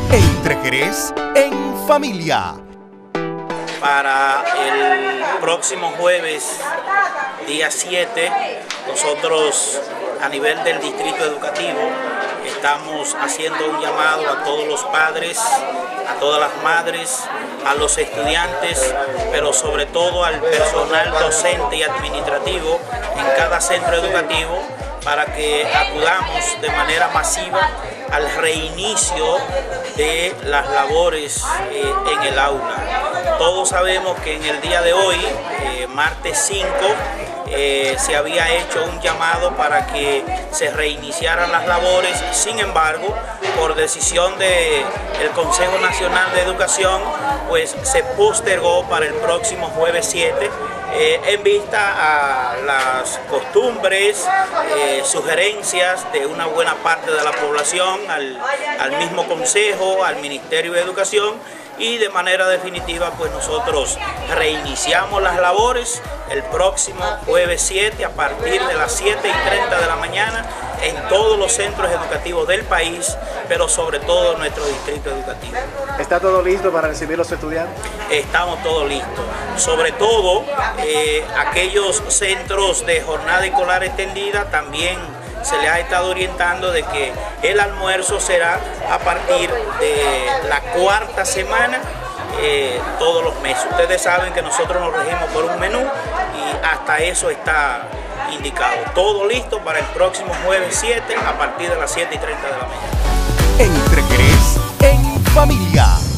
Entre Jerez en familia. Para el próximo jueves, día 7, nosotros a nivel del distrito educativo estamos haciendo un llamado a todos los padres, a todas las madres, a los estudiantes, pero sobre todo al personal docente y administrativo en cada centro educativo, para que acudamos de manera masiva al reinicio de las labores en el aula. Todos sabemos que en el día de hoy, martes 5, se había hecho un llamado para que se reiniciaran las labores. Sin embargo, por decisión del Consejo Nacional de Educación, pues se postergó para el próximo jueves 7, en vista a las costumbres, sugerencias de una buena parte de la población, al mismo Consejo, al Ministerio de Educación, y de manera definitiva pues nosotros reiniciamos las labores el próximo jueves 7 a partir de las 7:30 de la mañana en todos los centros educativos del país, pero sobre todo en nuestro distrito educativo. ¿Está todo listo para recibir los estudiantes? Estamos todos listos, sobre todo aquellos centros de jornada escolar extendida también se les ha estado orientando de que el almuerzo será a partir de la cuarta semana todos los meses. Ustedes saben que nosotros nos regimos por un menú y hasta eso está indicado. Todo listo para el próximo jueves 7 a partir de las 7:30 de la mañana. Entre Jerez en familia.